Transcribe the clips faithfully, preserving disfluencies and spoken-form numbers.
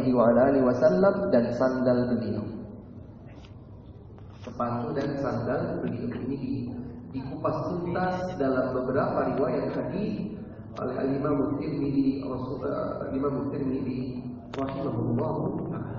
alaihi wa alihi wasallam dan sandal beliau. Sepatu dan sandal beliau ini dikupas tuntas dalam beberapa riwayat hadis oleh Imam Tirmidzi Rasulullah Imam Tirmidzi rahimahullah taala.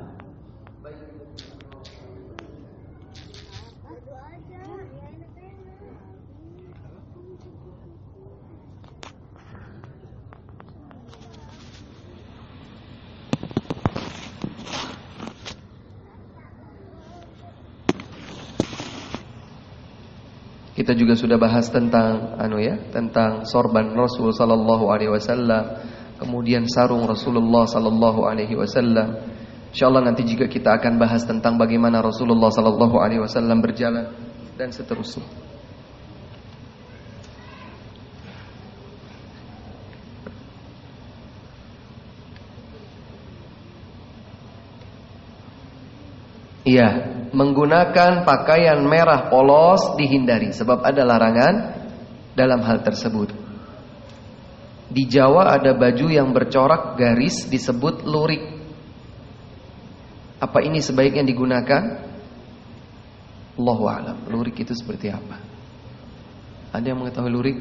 Kita juga sudah bahas tentang anu ya, tentang sorban Rasul sallallahu alaihi wasallam, kemudian sarung Rasulullah sallallahu alaihi wasallam. Insyaallah nanti juga kita akan bahas tentang bagaimana Rasulullah sallallahu alaihi wasallam berjalan dan seterusnya. Iya, menggunakan pakaian merah polos dihindari sebab ada larangan dalam hal tersebut. Di Jawa ada baju yang bercorak garis disebut lurik. Apa ini sebaiknya digunakan? Allahu a'lam. Lurik itu seperti apa? Ada yang mengetahui lurik?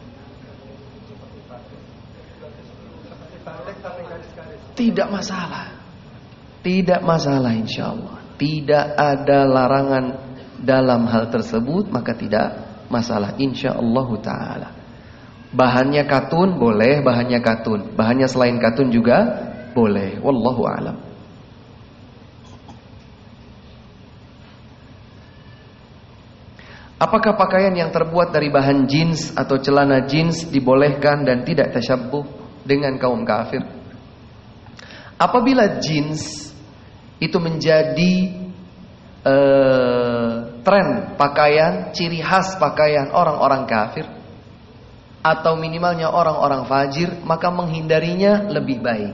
Tidak masalah. Tidak masalah insyaallah. Tidak ada larangan dalam hal tersebut, maka tidak masalah insyaallah taala. Bahannya katun boleh, bahannya katun. Bahannya selain katun juga boleh. Wallahu a'lam. Apakah pakaian yang terbuat dari bahan jeans atau celana jeans dibolehkan dan tidak tasyabbuh dengan kaum kafir? Apabila jeans itu menjadi uh, tren pakaian, ciri khas pakaian orang-orang kafir atau minimalnya orang-orang fajir, maka menghindarinya lebih baik.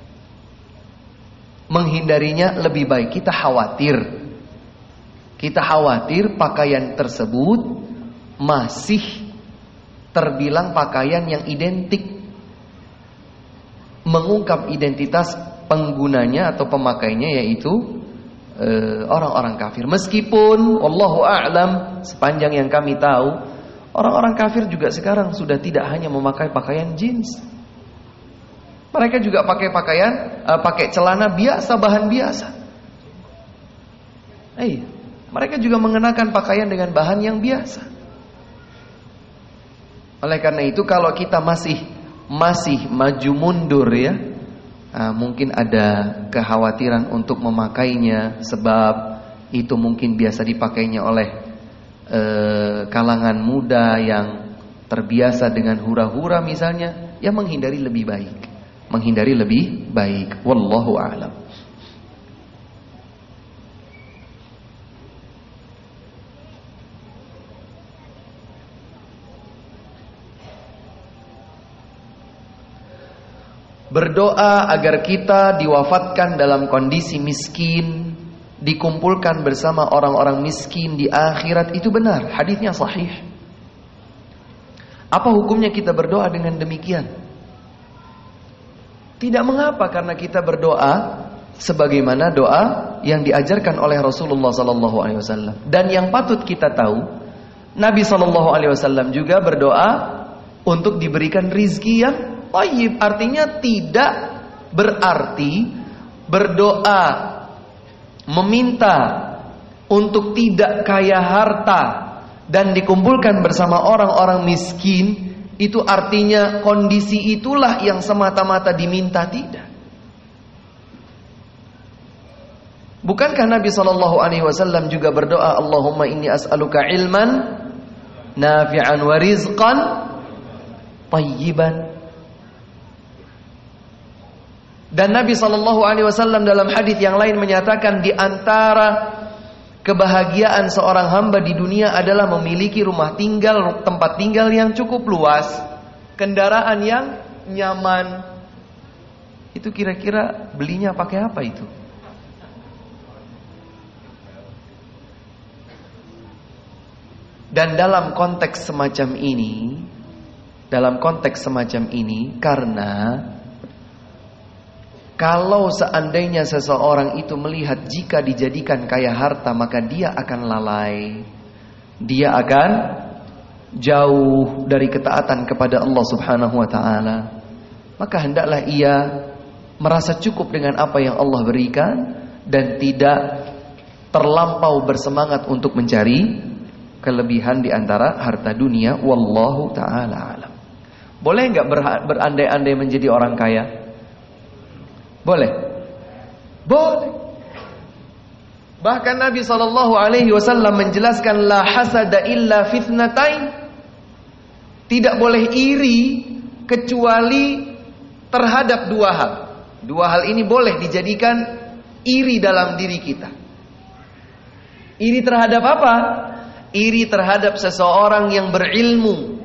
Menghindarinya lebih baik. Kita khawatir. Kita khawatir pakaian tersebut masih terbilang pakaian yang identik, mengungkap identitas penggunanya atau pemakainya, yaitu e, orang-orang kafir. Meskipun wallahu a'lam, sepanjang yang kami tahu, orang-orang kafir juga sekarang sudah tidak hanya memakai pakaian jeans. Mereka juga pakai pakaian e, pakai celana biasa, bahan biasa. Eh, mereka juga mengenakan pakaian dengan bahan yang biasa. Oleh karena itu, kalau kita masih masih maju mundur ya, Nah, mungkin ada kekhawatiran untuk memakainya sebab itu mungkin biasa dipakainya oleh e, kalangan muda yang terbiasa dengan hura-hura misalnya, ya menghindari lebih baik. Menghindari lebih baik. Wallahu a'lam. Berdoa agar kita diwafatkan dalam kondisi miskin, dikumpulkan bersama orang-orang miskin di akhirat, itu benar, hadisnya sahih. Apa hukumnya kita berdoa dengan demikian? Tidak mengapa, karena kita berdoa sebagaimana doa yang diajarkan oleh Rasulullah sallallahu alaihi wasallam. Dan yang patut kita tahu, Nabi sallallahu alaihi wasallam juga berdoa untuk diberikan rizki yang thayyib. Artinya tidak berarti berdoa meminta untuk tidak kaya harta dan dikumpulkan bersama orang-orang miskin, itu artinya kondisi itulah yang semata-mata diminta. Tidak. Bukankah Nabi sallallahu alaihi wasallam juga berdoa, Allahumma inni as'aluka ilman nafi'an wa rizqan thayyiban. Dan Nabi sallallahu alaihi wasallam dalam hadis yang lain menyatakan, di antara kebahagiaan seorang hamba di dunia adalah memiliki rumah tinggal, tempat tinggal yang cukup luas, kendaraan yang nyaman. Itu kira-kira belinya pakai apa itu? Dan dalam konteks semacam ini, dalam konteks semacam ini, karena Kalau seandainya seseorang itu melihat jika dijadikan kaya harta, maka dia akan lalai. Dia akan jauh dari ketaatan kepada Allah Subhanahu wa taala. Maka hendaklah ia merasa cukup dengan apa yang Allah berikan dan tidak terlampau bersemangat untuk mencari kelebihan di antara harta dunia. Wallahu taala alam. Boleh enggak berandai-andai menjadi orang kaya? Boleh. Boleh. Bahkan Nabi sallallahu alaihi wasallam menjelaskan la hasada illa fitnatain. Tidak boleh iri kecuali terhadap dua hal. Dua hal ini boleh dijadikan iri dalam diri kita. Iri terhadap apa? Iri terhadap seseorang yang berilmu,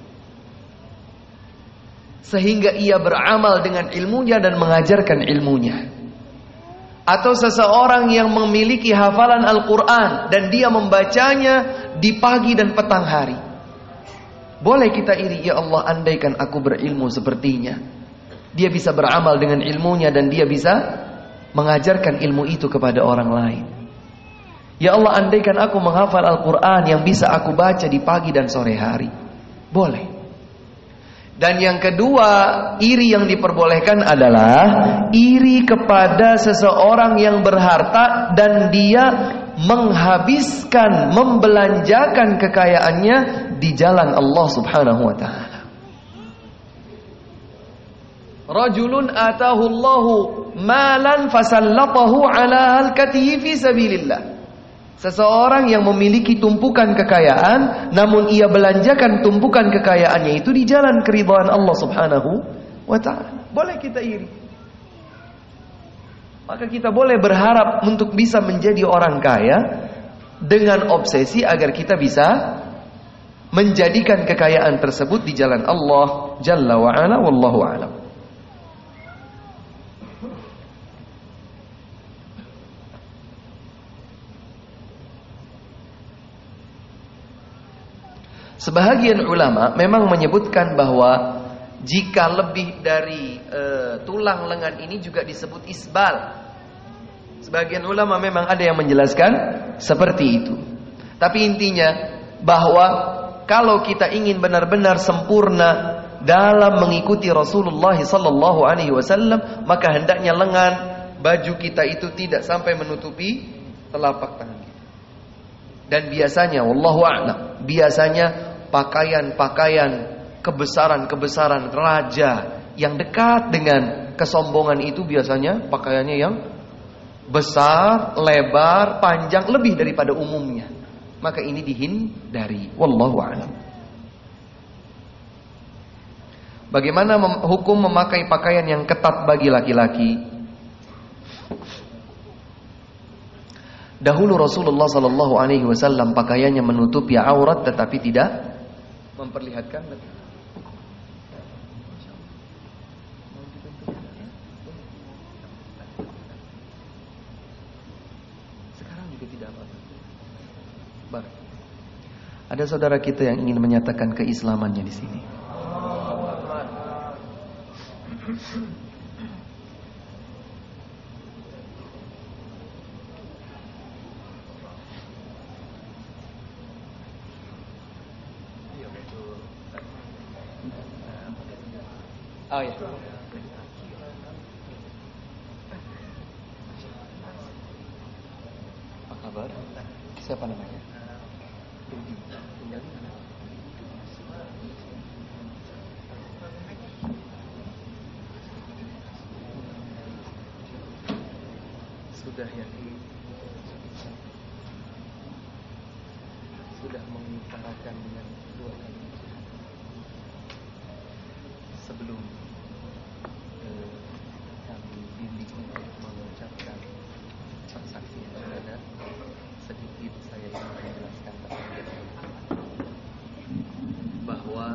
sehingga ia beramal dengan ilmunya dan mengajarkan ilmunya. Atau seseorang yang memiliki hafalan Al-Quran dan dia membacanya di pagi dan petang hari. Boleh kita iri, ya Allah, andaikan aku berilmu sepertinya. Dia bisa beramal dengan ilmunya dan dia bisa mengajarkan ilmu itu kepada orang lain. Ya Allah, andaikan aku menghafal Al-Quran yang bisa aku baca di pagi dan sore hari. Boleh. Dan yang kedua, iri yang diperbolehkan adalah iri kepada seseorang yang berharta dan dia menghabiskan, membelanjakan kekayaannya di jalan Allah Subhanahu wa taala. Rajulun atahu Allahu malan fasallatahu ala halkatihi fi sabilillah. Seseorang yang memiliki tumpukan kekayaan, namun ia belanjakan tumpukan kekayaannya itu di jalan keridhaan Allah Subhanahu wa ta'ala. Boleh kita iri. Maka kita boleh berharap untuk bisa menjadi orang kaya dengan obsesi agar kita bisa menjadikan kekayaan tersebut di jalan Allah Jalla wa Ala, wallahu a'lam. Sebahagian ulama memang menyebutkan bahwa jika lebih dari e, tulang lengan ini juga disebut isbal. Sebagian ulama memang ada yang menjelaskan seperti itu. Tapi intinya bahwa kalau kita ingin benar-benar sempurna dalam mengikuti Rasulullah sallallahu alaihi wasallam, maka hendaknya lengan baju kita itu tidak sampai menutupi telapak tangan kita. Dan biasanya, wallahu a'lam, biasanya pakaian-pakaian kebesaran-kebesaran raja yang dekat dengan kesombongan itu biasanya pakaiannya yang besar, lebar, panjang, lebih daripada umumnya. Maka ini dihindari. Wallahu a'lam. Bagaimana mem- hukum memakai pakaian yang ketat bagi laki-laki? Dahulu Rasulullah sallallahu alaihi wasallam pakaiannya menutupi aurat tetapi tidak memperlihatkan. Sekarang juga tidak apa-apa. Baik. Ada saudara kita yang ingin menyatakan keislamannya di sini. Oh ya. Apa kabar? Siapa namanya? Sudah ya. Sudah mengutarakan dengan dua kali sebelum eh, kami bimbing untuk mengucapkan transaksi yang ada, sedikit saya ingin menjelaskan bahwa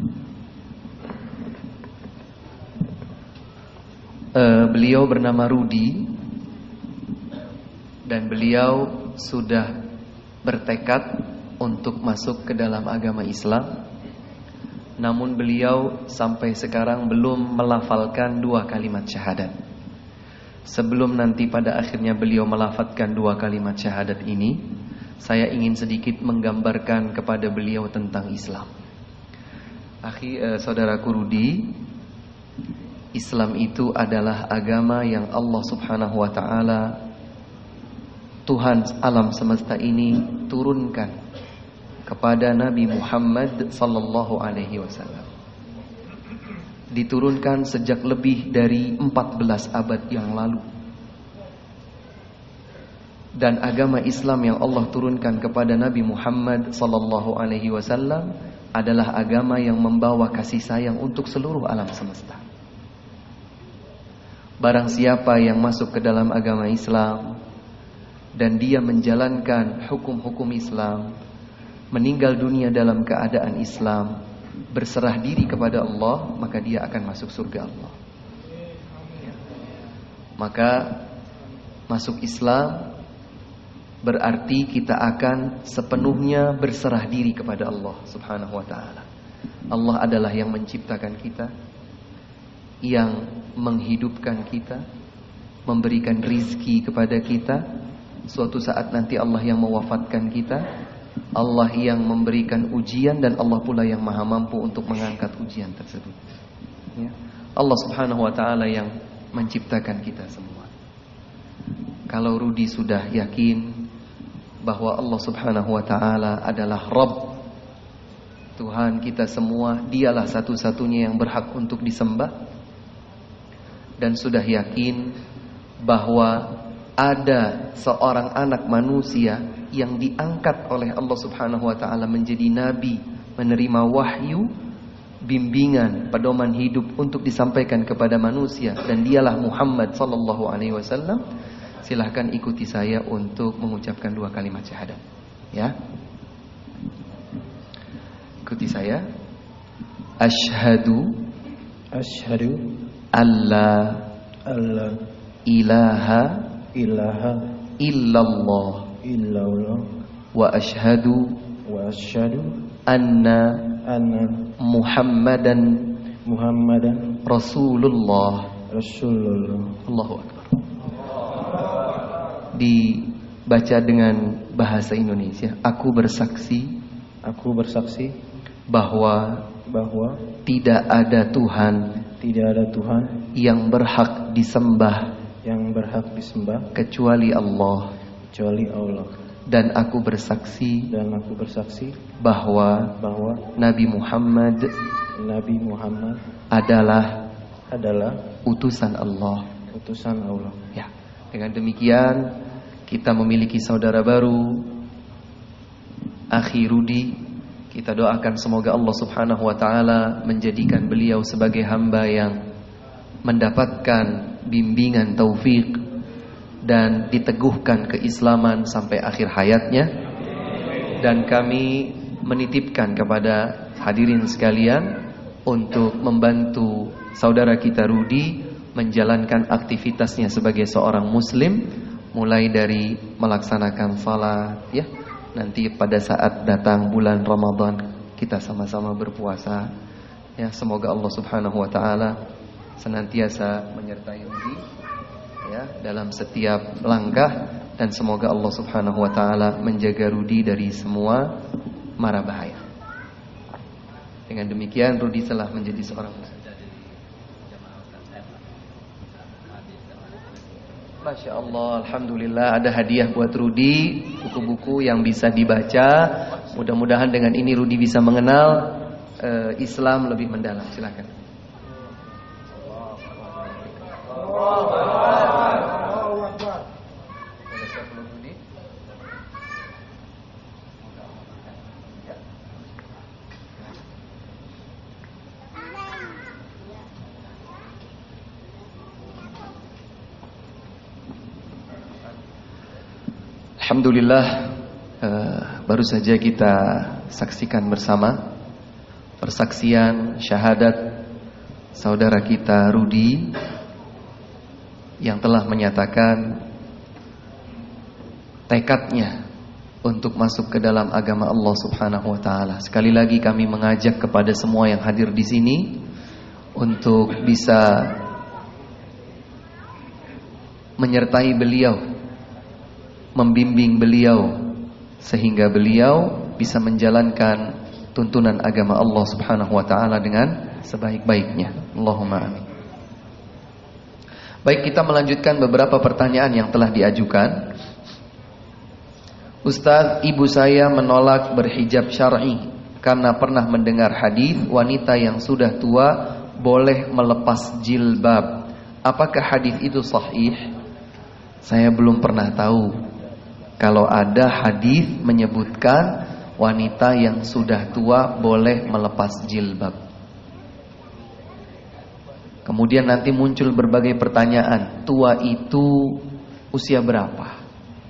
eh, beliau bernama Rudi dan beliau sudah bertekad untuk masuk ke dalam agama Islam. Namun beliau sampai sekarang belum melafalkan dua kalimat syahadat. sebelum nanti pada akhirnya beliau melafadzkan dua kalimat syahadat ini, saya ingin sedikit menggambarkan kepada beliau tentang Islam. Akhi, eh, saudaraku Rudi, Islam itu adalah agama yang Allah Subhanahu wa ta'ala, Tuhan alam semesta ini, turunkan kepada Nabi Muhammad sallallahu alaihi wasallam. Diturunkan sejak lebih dari empat belas abad yang lalu. Dan agama Islam yang Allah turunkan kepada Nabi Muhammad sallallahu alaihi wasallam adalah agama yang membawa kasih sayang untuk seluruh alam semesta. Barang siapa yang masuk ke dalam agama Islam dan dia menjalankan hukum-hukum Islam, meninggal dunia dalam keadaan Islam, berserah diri kepada Allah, maka dia akan masuk surga Allah. Ya. Maka masuk Islam berarti kita akan sepenuhnya berserah diri kepada Allah Subhanahu wa ta'ala. Allah adalah yang menciptakan kita, yang menghidupkan kita, memberikan rizki kepada kita. Suatu saat nanti Allah yang mewafatkan kita, Allah yang memberikan ujian, dan Allah pula yang maha mampu untuk mengangkat ujian tersebut. Ya. Allah Subhanahu wa ta'ala yang menciptakan kita semua. Kalau Rudi sudah yakin bahwa Allah Subhanahu wa ta'ala adalah Rabb, Tuhan kita semua, dialah satu-satunya yang berhak untuk disembah, dan sudah yakin bahwa ada seorang anak manusia yang diangkat oleh Allah Subhanahu wa ta'ala menjadi nabi, menerima wahyu, bimbingan, pedoman hidup untuk disampaikan kepada manusia, dan dialah Muhammad sallallahu alaihi wasallam, silahkan ikuti saya untuk mengucapkan dua kalimat syahadat. Ya. Ikuti saya. Asyhadu Asyhadu alla alla ilaha ilaha illallah illallah wa asyhadu wa asyhadu anna anna Muhammadan Muhammadan Rasulullah. Rasulullah. Allahu Akbar. Dibaca dengan bahasa Indonesia. Aku bersaksi Aku bersaksi bahwa bahwa tidak ada Tuhan tidak ada Tuhan yang berhak disembah yang berhak disembah kecuali Allah, kecuali Allah. Dan aku bersaksi Dan aku bersaksi bahwa bahwa Nabi Muhammad Nabi Muhammad adalah adalah utusan Allah. utusan Allah. Ya, dengan demikian kita memiliki saudara baru, Akhi Rudi. Kita doakan semoga Allah Subhanahu wa ta'ala menjadikan beliau sebagai hamba yang mendapatkan bimbingan taufik dan diteguhkan keislaman sampai akhir hayatnya. Dan kami menitipkan kepada hadirin sekalian untuk membantu saudara kita Rudi menjalankan aktivitasnya sebagai seorang muslim, mulai dari melaksanakan salat, ya. Nanti pada saat datang bulan Ramadan kita sama-sama berpuasa. Ya, semoga Allah Subhanahu wa taala senantiasa menyertai Rudi ya dalam setiap langkah, dan semoga Allah Subhanahu wa taala menjaga Rudi dari semua mara bahaya. Dengan demikian Rudi telah menjadi seorang muslim. Masya Allah, Alhamdulillah, ada hadiah buat Rudi, buku-buku yang bisa dibaca. Mudah-mudahan dengan ini Rudi bisa mengenal uh, Islam lebih mendalam. Silakan. Alhamdulillah, uh, baru saja kita saksikan bersama persaksian syahadat saudara kita Rudi yang telah menyatakan tekadnya untuk masuk ke dalam agama Allah Subhanahu wa taala. Sekali lagi kami mengajak kepada semua yang hadir di sini untuk bisa menyertai beliau, membimbing beliau, sehingga beliau bisa menjalankan tuntunan agama Allah Subhanahu wa taala dengan sebaik-baiknya. Allahumma amin. Baik, kita melanjutkan beberapa pertanyaan yang telah diajukan. Ustaz, ibu saya menolak berhijab syar'i karena pernah mendengar hadis wanita yang sudah tua boleh melepas jilbab. Apakah hadis itu sahih? Saya belum pernah tahu kalau ada hadis menyebutkan wanita yang sudah tua boleh melepas jilbab. Kemudian nanti muncul berbagai pertanyaan. Tua itu usia berapa?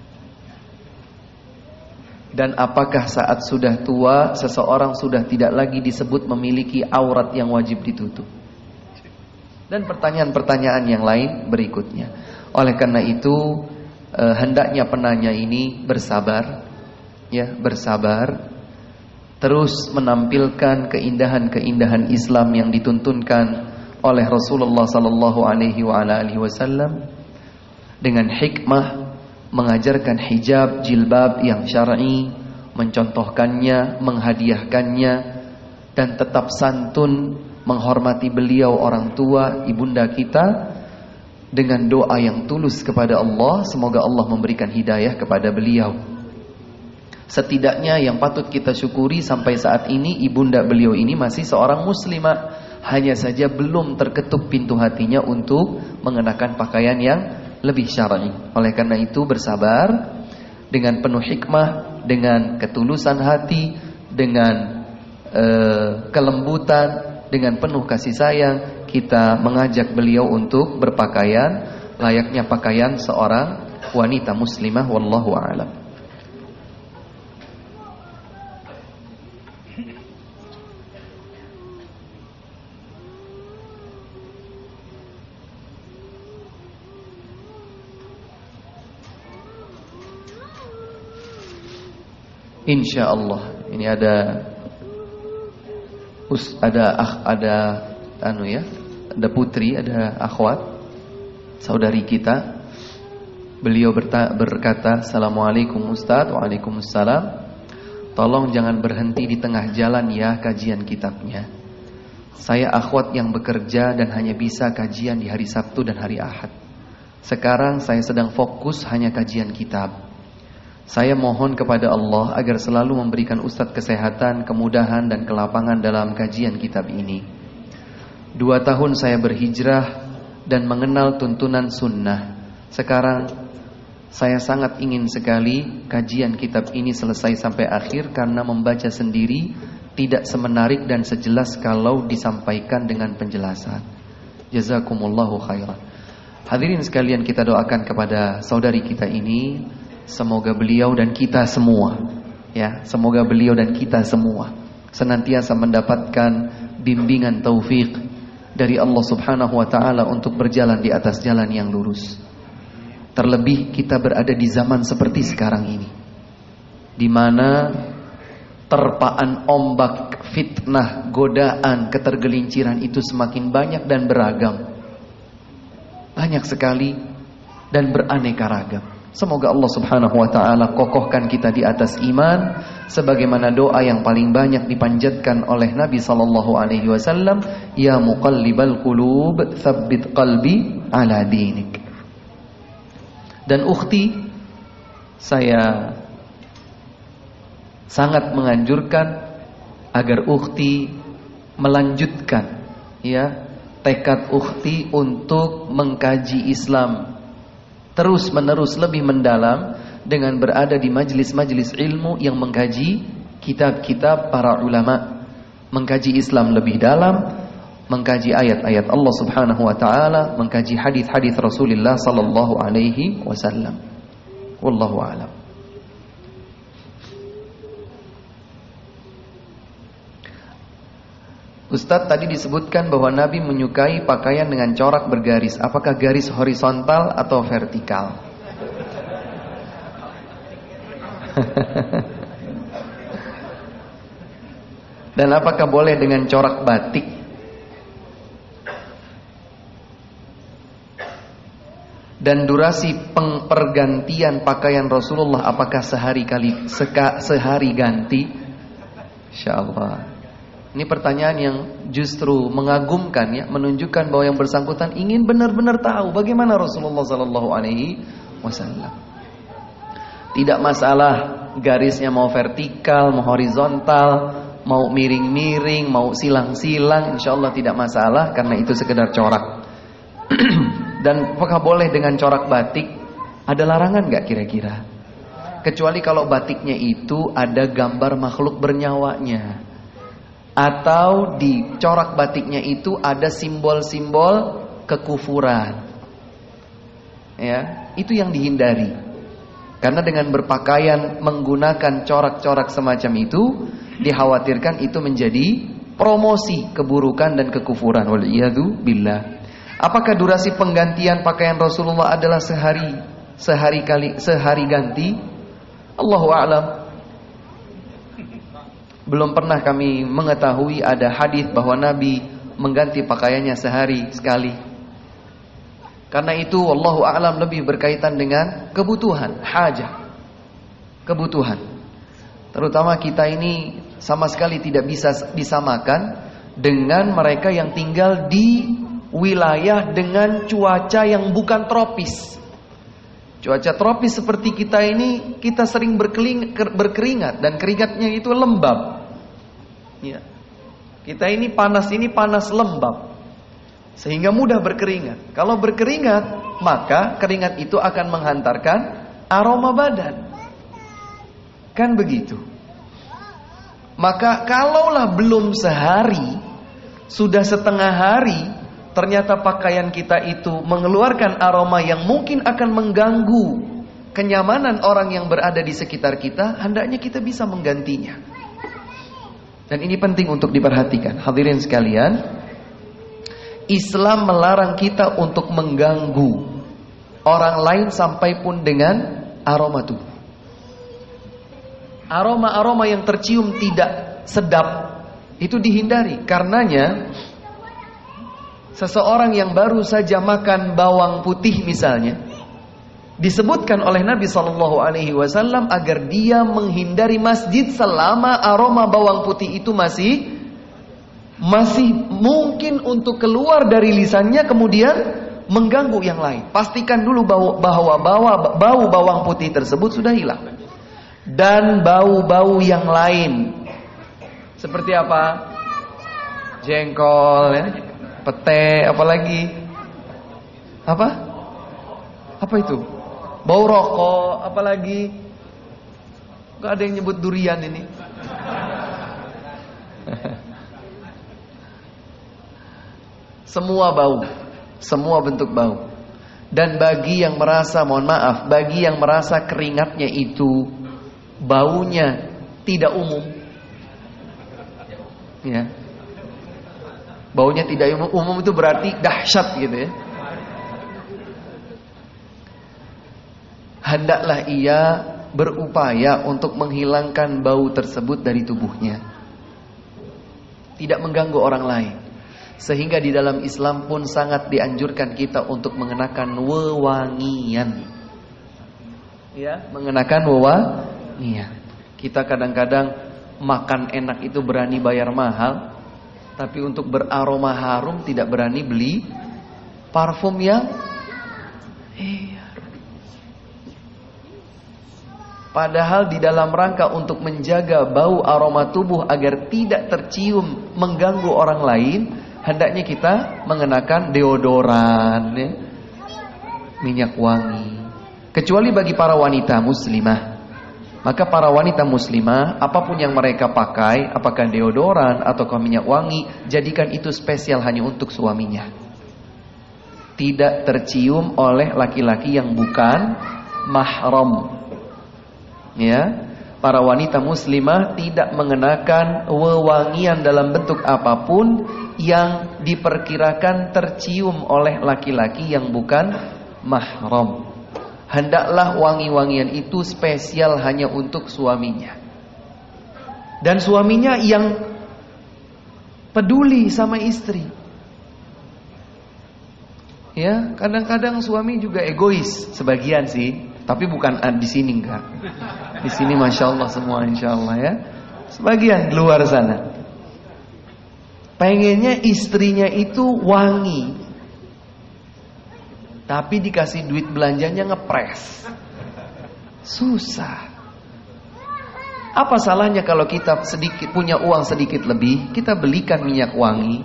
Dan apakah saat sudah tua seseorang sudah tidak lagi disebut memiliki aurat yang wajib ditutup? Dan pertanyaan-pertanyaan yang lain berikutnya. Oleh karena itu eh, hendaknya penanya ini bersabar, ya, bersabar, terus menampilkan keindahan-keindahan Islam yang dituntunkan oleh Rasulullah sallallahu alaihi wasallam dengan hikmah, mengajarkan hijab jilbab yang syar'i, mencontohkannya, menghadiahkannya, dan tetap santun menghormati beliau orang tua, ibunda kita, dengan doa yang tulus kepada Allah. Semoga Allah memberikan hidayah kepada beliau. Setidaknya yang patut kita syukuri sampai saat ini, ibunda beliau ini masih seorang muslimah, hanya saja belum terketuk pintu hatinya untuk mengenakan pakaian yang lebih syar'i. Oleh karena itu bersabar dengan penuh hikmah, dengan ketulusan hati, dengan uh, kelembutan, dengan penuh kasih sayang, kita mengajak beliau untuk berpakaian layaknya pakaian seorang wanita muslimah. Wallahu a'lam. Insya Allah. Ini ada us, ada ah, ada anu ya, ada putri, ada akhwat, saudari kita. Beliau berta, berkata, Assalamualaikum Ustaz. Waalaikumsalam. Tolong jangan berhenti di tengah jalan ya kajian kitabnya. Saya akhwat yang bekerja dan hanya bisa kajian di hari Sabtu dan hari Ahad. Sekarang saya sedang fokus hanya kajian kitab. Saya mohon kepada Allah agar selalu memberikan Ustadz kesehatan, kemudahan dan kelapangan dalam kajian kitab ini. Dua tahun saya berhijrah dan mengenal tuntunan sunnah. Sekarang saya sangat ingin sekali kajian kitab ini selesai sampai akhir, karena membaca sendiri tidak semenarik dan sejelas kalau disampaikan dengan penjelasan. Jazakumullahu khairan. Hadirin sekalian, kita doakan kepada saudari kita ini, semoga beliau dan kita semua, ya, semoga beliau dan kita semua senantiasa mendapatkan bimbingan taufik dari Allah Subhanahu wa taala untuk berjalan di atas jalan yang lurus. Terlebih kita berada di zaman seperti sekarang ini, di mana terpaan ombak, fitnah, godaan, ketergelinciran itu semakin banyak dan beragam. Banyak sekali dan beraneka ragam. Semoga Allah Subhanahu wa taala kokohkan kita di atas iman, sebagaimana doa yang paling banyak dipanjatkan oleh Nabi sallallahu alaihi wasallam, ya muqallibal qulub tsabbit qalbi ala dinik. Dan ukhti, saya sangat menganjurkan agar ukhti melanjutkan, ya, tekad ukhti untuk mengkaji Islam terus menerus lebih mendalam, dengan berada di majlis-majlis ilmu yang mengkaji kitab-kitab para ulama, mengkaji Islam lebih dalam, mengkaji ayat-ayat Allah Subhanahu wa taala, mengkaji hadis-hadis Rasulullah sallallahu alaihi wasallam. Wallahu a'lam. Ustadz, tadi disebutkan bahwa Nabi menyukai pakaian dengan corak bergaris. Apakah garis horizontal atau vertikal? Dan apakah boleh dengan corak batik? Dan durasi pergantian pakaian Rasulullah apakah sehari kali seka, sehari ganti? Insyaallah. Ini pertanyaan yang justru mengagumkan ya, menunjukkan bahwa yang bersangkutan ingin benar-benar tahu bagaimana Rasulullah sallallahu alaihi wasallam. Tidak masalah garisnya mau vertikal, mau horizontal, mau miring-miring, mau silang-silang, insyaallah tidak masalah karena itu sekedar corak. Dan apakah boleh dengan corak batik? Ada larangan nggak kira-kira? Kecuali kalau batiknya itu ada gambar makhluk bernyawanya, atau di corak batiknya itu ada simbol-simbol kekufuran. Ya, itu yang dihindari. Karena dengan berpakaian menggunakan corak-corak semacam itu, dikhawatirkan itu menjadi promosi keburukan dan kekufuran. Waliyadu billah. Apakah durasi penggantian pakaian Rasulullah adalah sehari sehari kali sehari ganti? Allahu a'lam. Belum pernah kami mengetahui ada hadis bahwa Nabi mengganti pakaiannya sehari sekali. Karena itu wallahu a'lam lebih berkaitan dengan kebutuhan, hajah. Kebutuhan. Terutama kita ini sama sekali tidak bisa disamakan dengan mereka yang tinggal di wilayah dengan cuaca yang bukan tropis. Cuaca tropis seperti kita ini, kita sering berkeringat dan keringatnya itu lembab. Ya. Kita ini panas ini panas lembab, sehingga mudah berkeringat. Kalau berkeringat, maka keringat itu akan menghantarkan aroma badan. Kan begitu. Maka kalaulah belum sehari, sudah setengah hari, ternyata pakaian kita itu mengeluarkan aroma yang mungkin akan mengganggu kenyamanan orang yang berada di sekitar kita, hendaknya kita bisa menggantinya. Dan ini penting untuk diperhatikan. Hadirin sekalian, Islam melarang kita untuk mengganggu orang lain sampai pun dengan aroma tubuh. Aroma-aroma yang tercium tidak sedap itu dihindari. Karenanya seseorang yang baru saja makan bawang putih misalnya, disebutkan oleh Nabi shallallahu alaihi wasallam agar dia menghindari masjid selama aroma bawang putih itu masih masih mungkin untuk keluar dari lisannya kemudian mengganggu yang lain. Pastikan dulu bahwa bahwa bau bawang putih tersebut sudah hilang. Dan bau-bau yang lain seperti apa? Jengkol ya, pete, apalagi apa? Apa itu? Bau rokok, apalagi? Gak ada yang nyebut durian ini. Semua bau, semua bentuk bau. Dan bagi yang merasa, mohon maaf, bagi yang merasa keringatnya itu baunya tidak umum, ya. Baunya tidak umum, umum itu berarti dahsyat gitu ya. Hendaklah ia berupaya untuk menghilangkan bau tersebut dari tubuhnya, tidak mengganggu orang lain. Sehingga di dalam Islam pun sangat dianjurkan kita untuk mengenakan wewangian, ya, mengenakan wewangian. Kita kadang-kadang makan enak itu berani bayar mahal, tapi untuk beraroma harum tidak berani beli parfum yang iya. Padahal di dalam rangka untuk menjaga bau aroma tubuh agar tidak tercium mengganggu orang lain, hendaknya kita mengenakan deodoran, ya, minyak wangi. Kecuali bagi para wanita muslimah. Maka para wanita muslimah, apapun yang mereka pakai, apakah deodoran ataukah minyak wangi, jadikan itu spesial hanya untuk suaminya. Tidak tercium oleh laki-laki yang bukan mahram. Ya, para wanita muslimah tidak mengenakan wewangian dalam bentuk apapun yang diperkirakan tercium oleh laki-laki yang bukan mahram. Hendaklah wangi-wangian itu spesial hanya untuk suaminya. Dan suaminya yang peduli sama istri. Ya, kadang-kadang suami juga egois, sebagian sih, tapi bukan di sini enggak. Di sini masya Allah semua insya Allah ya. Sebagian di luar sana. Pengennya istrinya itu wangi, tapi dikasih duit belanjanya ngepres. Susah. Apa salahnya kalau kita sedikit punya uang sedikit lebih, kita belikan minyak wangi,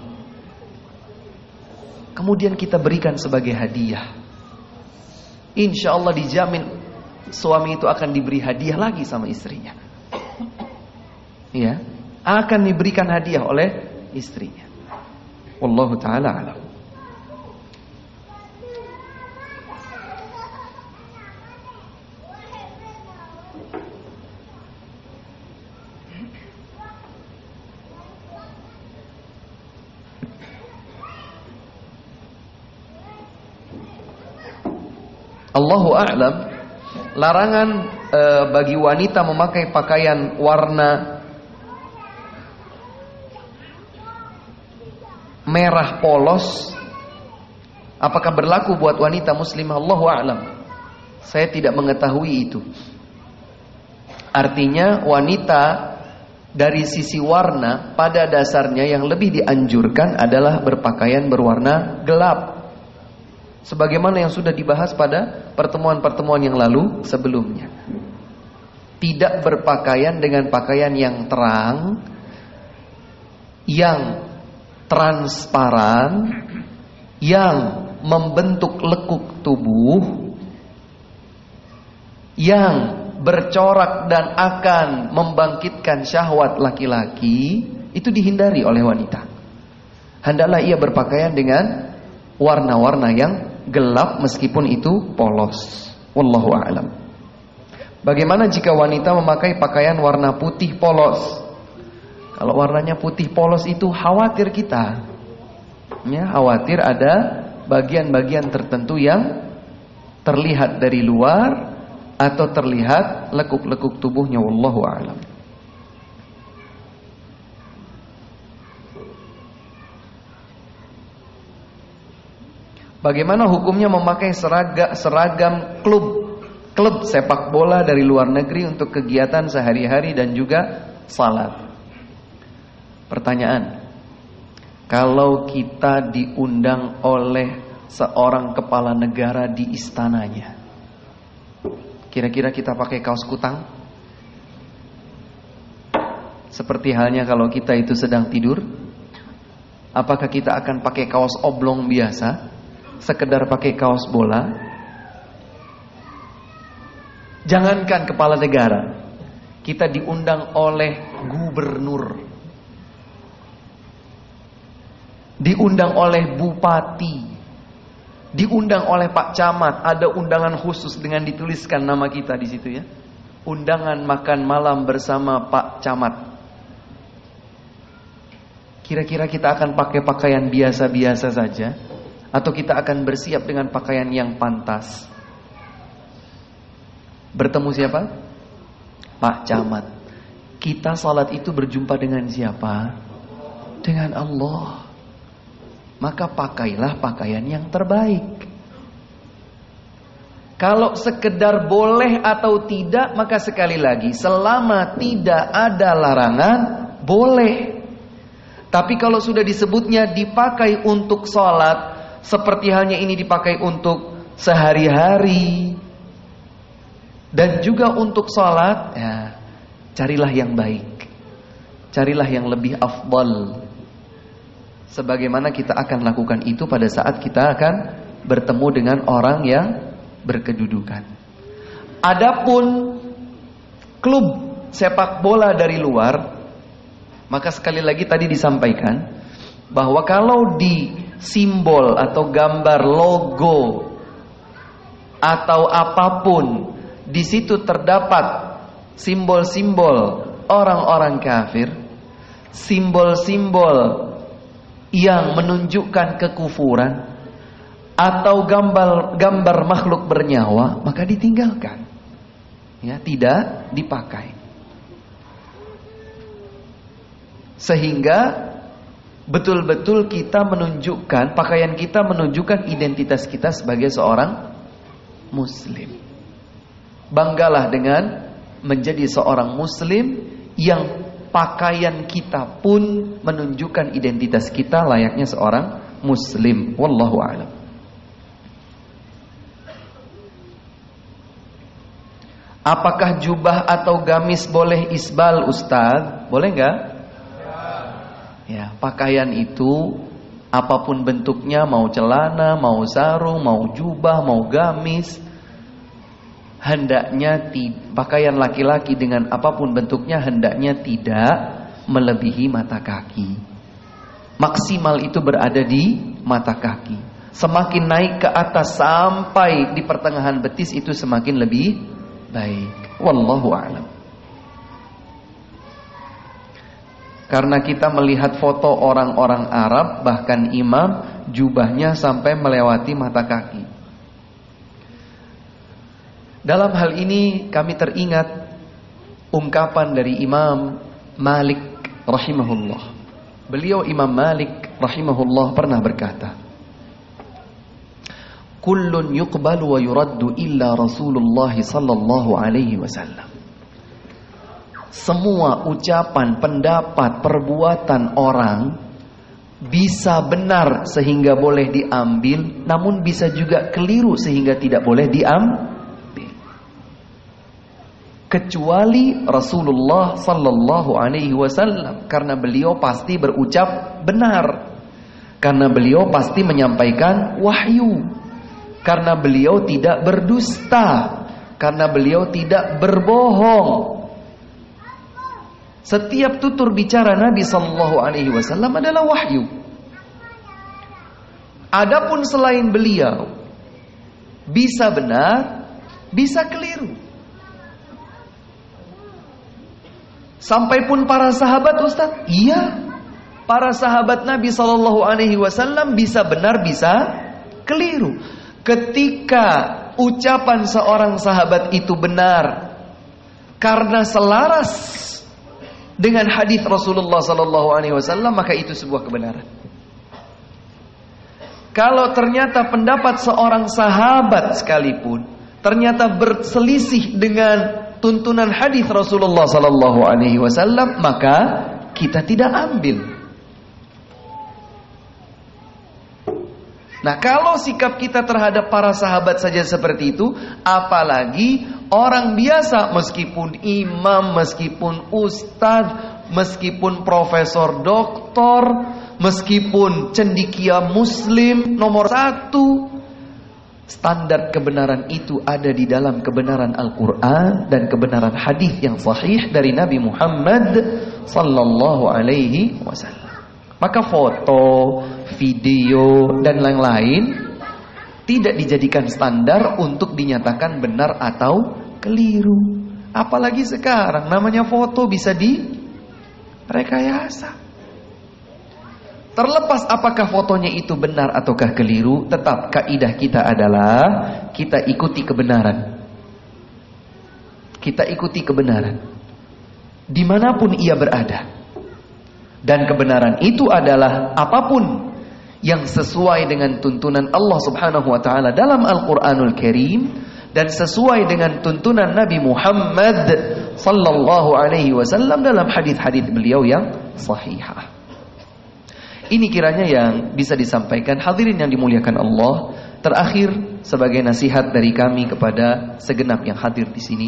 kemudian kita berikan sebagai hadiah. Insya Allah dijamin suami itu akan diberi hadiah lagi sama istrinya. Ya, akan diberikan hadiah oleh istrinya. Wallahu ta'ala alam. Allahu a'lam. Larangan e, bagi wanita memakai pakaian warna merah polos, apakah berlaku buat wanita muslimah? Allahu a'lam. Saya tidak mengetahui itu. Artinya wanita dari sisi warna pada dasarnya yang lebih dianjurkan adalah berpakaian berwarna gelap, sebagaimana yang sudah dibahas pada pertemuan-pertemuan yang lalu sebelumnya. Tidak berpakaian dengan pakaian yang terang, yang transparan, yang membentuk lekuk tubuh, yang bercorak dan akan membangkitkan syahwat laki-laki, itu dihindari oleh wanita. Hendaklah ia berpakaian dengan warna-warna yang gelap meskipun itu polos. Wallahu a'lam. Bagaimana jika wanita memakai pakaian warna putih polos? Kalau warnanya putih polos itu khawatir kita, ya, khawatir ada bagian-bagian tertentu yang terlihat dari luar atau terlihat lekuk-lekuk tubuhnya. Wallahu a'lam. Bagaimana hukumnya memakai seragam, seragam klub klub sepak bola dari luar negeri untuk kegiatan sehari-hari dan juga salat? Pertanyaan, kalau kita diundang oleh seorang kepala negara di istananya, kira-kira kita pakai kaos kutang? Seperti halnya kalau kita itu sedang tidur, apakah kita akan pakai kaos oblong biasa, sekedar pakai kaos bola? Jangankan kepala negara, kita diundang oleh gubernur, diundang oleh bupati, diundang oleh Pak Camat, ada undangan khusus dengan dituliskan nama kita di situ ya. Undangan makan malam bersama Pak Camat. Kira-kira kita akan pakai pakaian biasa-biasa saja, atau kita akan bersiap dengan pakaian yang pantas? Bertemu siapa? Pak Camat. Kita salat itu berjumpa dengan siapa? Dengan Allah. Maka pakailah pakaian yang terbaik. Kalau sekedar boleh atau tidak, maka sekali lagi, selama tidak ada larangan, boleh. Tapi kalau sudah disebutnya dipakai untuk sholat, seperti halnya ini dipakai untuk sehari-hari dan juga untuk sholat, ya, carilah yang baik, carilah yang lebih afdal. Sebagaimana kita akan lakukan itu pada saat kita akan bertemu dengan orang yang berkedudukan. Adapun klub sepak bola dari luar, maka sekali lagi tadi disampaikan bahwa kalau di simbol atau gambar logo atau apapun di situ terdapat simbol-simbol orang-orang kafir, simbol-simbol yang menunjukkan kekufuran, atau gambar gambar makhluk bernyawa, maka ditinggalkan, ya, tidak dipakai. Sehingga betul-betul kita menunjukkan, pakaian kita menunjukkan identitas kita sebagai seorang muslim. Banggalah dengan menjadi seorang muslim yang pakaian kita pun menunjukkan identitas kita layaknya seorang muslim. Wallahu a'lam. Apakah jubah atau gamis boleh isbal, Ustaz? Boleh enggak? Ya, pakaian itu apapun bentuknya, mau celana, mau sarung, mau jubah, mau gamis, hendaknya pakaian laki-laki dengan apapun bentuknya hendaknya tidak melebihi mata kaki. Maksimal itu berada di mata kaki. Semakin naik ke atas sampai di pertengahan betis itu semakin lebih baik. Wallahu a'lam. Karena kita melihat foto orang-orang Arab, bahkan imam jubahnya sampai melewati mata kaki. Dalam hal ini kami teringat ungkapan dari Imam Malik rahimahullah. Beliau Imam Malik rahimahullah pernah berkata, kullun yuqbalu wa yuraddu illa Rasulullah sallallahu alaihi wasallam. Semua ucapan, pendapat, perbuatan orang bisa benar sehingga boleh diambil, namun bisa juga keliru sehingga tidak boleh diambil. Kecuali Rasulullah sallallahu alaihi wasallam, karena beliau pasti berucap benar, karena beliau pasti menyampaikan wahyu, karena beliau tidak berdusta, karena beliau tidak berbohong. Setiap tutur bicara Nabi sallallahu alaihi wasallam adalah wahyu. Adapun selain beliau bisa benar, bisa keliru. Sampai pun para sahabat, Ustaz, iya, para sahabat Nabi sallallahu alaihi wasallam bisa benar, bisa keliru. Ketika ucapan seorang sahabat itu benar karena selaras dengan hadis Rasulullah sallallahu alaihi wasallam, maka itu sebuah kebenaran. Kalau ternyata pendapat seorang sahabat sekalipun ternyata berselisih dengan tuntunan hadis Rasulullah sallallahu alaihi wasallam, maka kita tidak ambil. Nah, kalau sikap kita terhadap para sahabat saja seperti itu, apalagi orang biasa, meskipun imam, meskipun ustadz, meskipun profesor doktor, meskipun cendekia muslim nomor satu, standar kebenaran itu ada di dalam kebenaran Al-Quran dan kebenaran hadis yang sahih dari Nabi Muhammad sallallahu alaihi wasallam. Maka foto, video, dan lain-lain tidak dijadikan standar untuk dinyatakan benar atau keliru. Apalagi sekarang namanya foto bisa direkayasa. Terlepas apakah fotonya itu benar ataukah keliru, tetap kaidah kita adalah kita ikuti kebenaran. Kita ikuti kebenaran dimanapun ia berada. Dan kebenaran itu adalah apapun yang sesuai dengan tuntunan Allah Subhanahu wa taala dalam Al-Qur'anul Karim dan sesuai dengan tuntunan Nabi Muhammad sallallahu alaihi wasallam dalam hadis-hadis beliau yang sahihah. Ini kiranya yang bisa disampaikan hadirin yang dimuliakan Allah. Terakhir sebagai nasihat dari kami kepada segenap yang hadir di sini,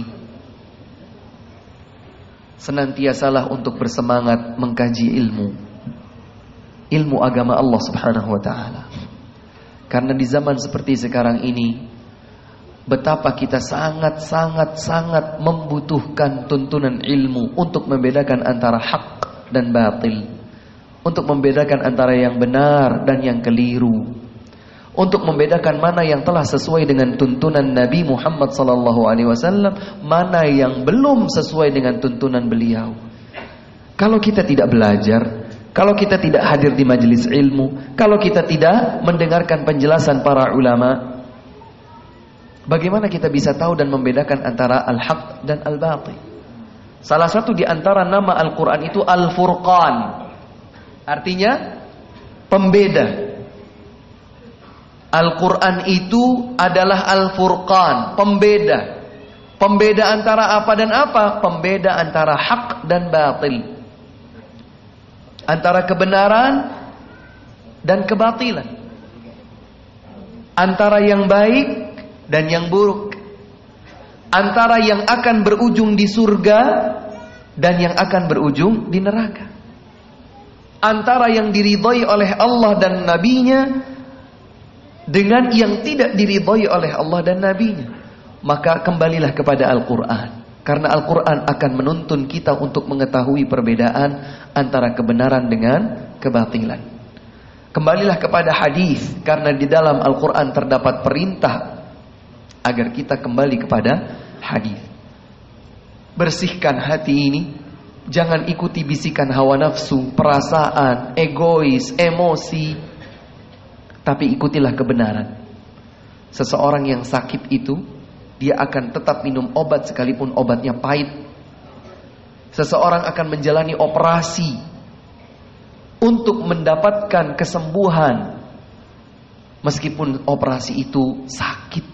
senantiasalah untuk bersemangat mengkaji ilmu ilmu agama Allah Subhanahu wa taala. Karena di zaman seperti sekarang ini, betapa kita sangat-sangat-sangat membutuhkan tuntunan ilmu untuk membedakan antara hak dan batil, untuk membedakan antara yang benar dan yang keliru, untuk membedakan mana yang telah sesuai dengan tuntunan Nabi Muhammad sallallahu alaihi wasallam, mana yang belum sesuai dengan tuntunan beliau. Kalau kita tidak belajar, kalau kita tidak hadir di majelis ilmu, kalau kita tidak mendengarkan penjelasan para ulama, bagaimana kita bisa tahu dan membedakan antara al-haq dan al-batil? Salah satu di antara nama Al-Quran itu Al-Furqan. Artinya pembeda. Al-Quran itu adalah Al-Furqan, pembeda. Pembeda antara apa dan apa? Pembeda antara hak dan batil, antara kebenaran dan kebatilan, antara yang baik dan yang buruk, antara yang akan berujung di surga dan yang akan berujung di neraka, antara yang diridhai oleh Allah dan Nabi-Nya dengan yang tidak diridhai oleh Allah dan Nabi-Nya. Maka kembalilah kepada Al-Quran, karena Al-Quran akan menuntun kita untuk mengetahui perbedaan antara kebenaran dengan kebatilan. Kembalilah kepada hadis, karena di dalam Al-Quran terdapat perintah agar kita kembali kepada hadis. Bersihkan hati ini, jangan ikuti bisikan hawa nafsu, perasaan, egois, emosi, tapi ikutilah kebenaran. Seseorang yang sakit itu, dia akan tetap minum obat sekalipun obatnya pahit. Seseorang akan menjalani operasi untuk mendapatkan kesembuhan, meskipun operasi itu sakit.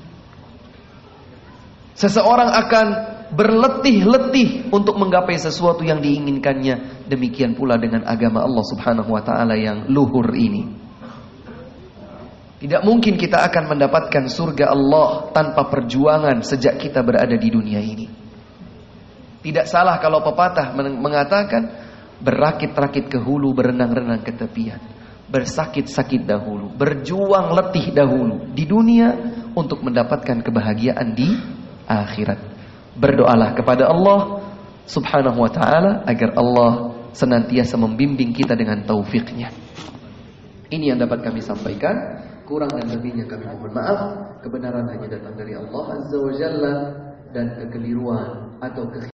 Seseorang akan berletih-letih untuk menggapai sesuatu yang diinginkannya. Demikian pula dengan agama Allah Subhanahu wa ta'ala yang luhur ini. Tidak mungkin kita akan mendapatkan surga Allah tanpa perjuangan sejak kita berada di dunia ini. Tidak salah kalau pepatah mengatakan, berakit-rakit ke hulu, berenang-renang ke tepian. Bersakit-sakit dahulu, berjuang letih dahulu di dunia untuk mendapatkan kebahagiaan di akhirat. Berdoalah kepada Allah Subhanahu wa ta'ala agar Allah senantiasa membimbing kita dengan taufiknya. Ini yang dapat kami sampaikan. Kurang dan lebihnya kami mohon maaf. Kebenaran hanya datang dari Allah Azza wa Jalla, dan kekeliruan atau